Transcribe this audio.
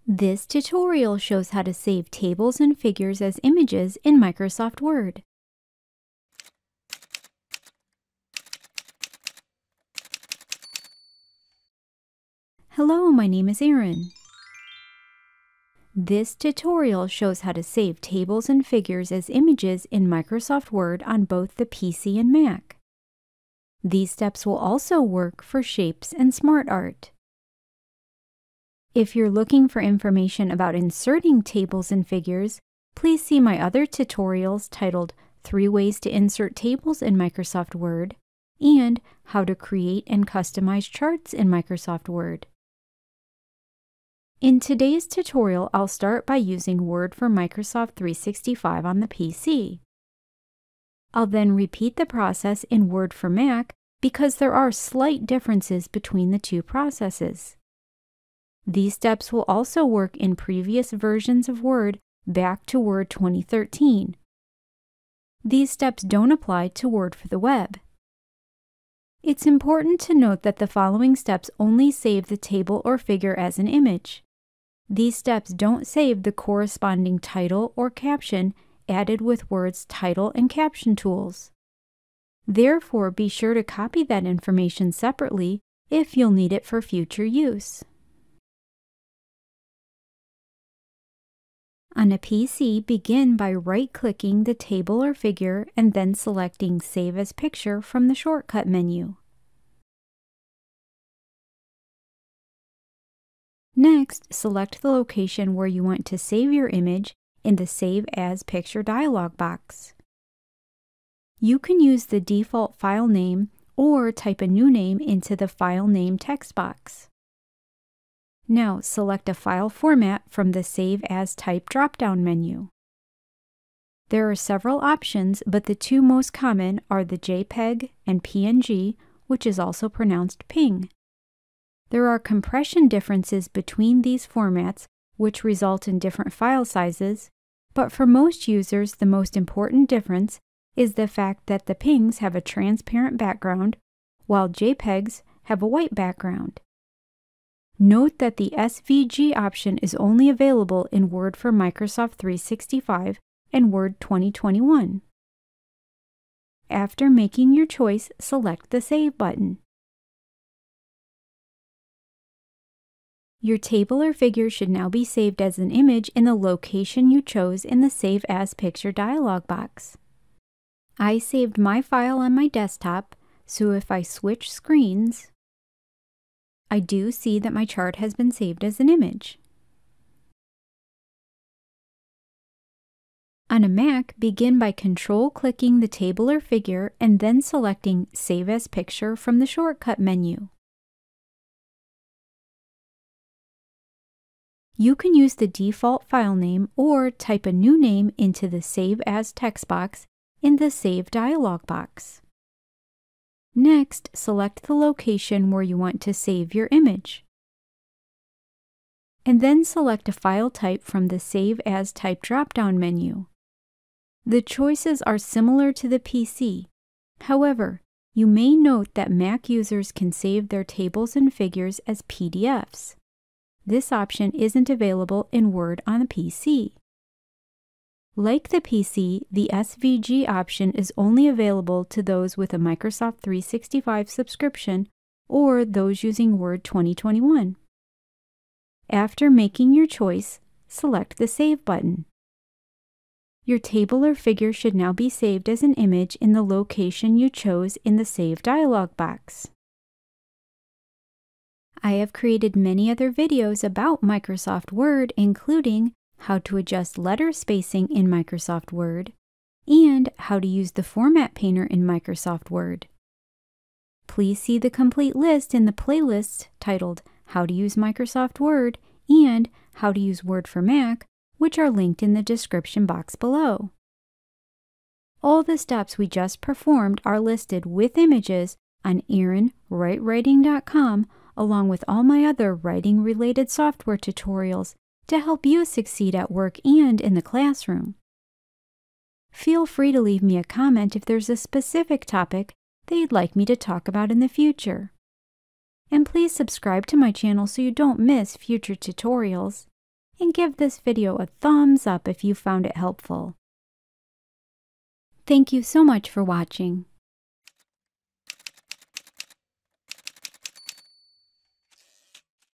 This tutorial shows how to save tables and figures as images in Microsoft Word. Hello, my name is Erin. This tutorial shows how to save tables and figures as images in Microsoft Word on both the PC and Mac. These steps will also work for Shapes and SmartArt. If you're looking for information about inserting tables and figures, please see my other tutorials titled 3 Ways to Insert Tables in Microsoft Word and How to Create and Customize Charts in Microsoft Word. In today's tutorial, I'll start by using Word for Microsoft 365 on the PC. I'll then repeat the process in Word for Mac because there are slight differences between the two processes. These steps will also work in previous versions of Word back to Word 2013. These steps don't apply to Word for the web. It's important to note that the following steps only save the table or figure as an image. These steps don't save the corresponding title or caption added with Word's title and caption tools. Therefore, be sure to copy that information separately if you'll need it for future use. On a PC, begin by right-clicking the table or figure and then selecting Save as Picture from the shortcut menu. Next, select the location where you want to save your image in the Save as Picture dialog box. You can use the default file name or type a new name into the File Name text box. Now, select a file format from the Save as Type drop-down menu. There are several options, but the two most common are the JPEG and PNG, which is also pronounced PNG. There are compression differences between these formats, which result in different file sizes, but for most users, the most important difference is the fact that the PNGs have a transparent background, while JPEGs have a white background. Note that the SVG option is only available in Word for Microsoft 365 and Word 2021. After making your choice, select the Save button. Your table or figure should now be saved as an image in the location you chose in the Save as Picture dialog box. I saved my file on my desktop, so if I switch screens, I do see that my chart has been saved as an image. On a Mac, begin by Control-clicking the table or figure and then selecting Save as Picture from the shortcut menu. You can use the default file name or type a new name into the Save as text box in the Save dialog box. Next, select the location where you want to save your image. And then select a file type from the Save as Type drop-down menu. The choices are similar to the PC. However, you may note that Mac users can save their tables and figures as PDFs. This option isn't available in Word on a PC. Like the PC, the SVG option is only available to those with a Microsoft 365 subscription or those using Word 2021. After making your choice, select the Save button. Your table or figure should now be saved as an image in the location you chose in the Save dialog box. I have created many other videos about Microsoft Word, including how to adjust letter spacing in Microsoft Word, and how to use the Format Painter in Microsoft Word. Please see the complete list in the playlist titled How to Use Microsoft Word and How to Use Word for Mac, which are linked in the description box below. All the steps we just performed are listed with images on erinwritewriting.com, along with all my other writing-related software tutorials to help you succeed at work and in the classroom. Feel free to leave me a comment if there's a specific topic that you'd like me to talk about in the future. And please subscribe to my channel so you don't miss future tutorials. and give this video a thumbs up if you found it helpful. Thank you so much for watching.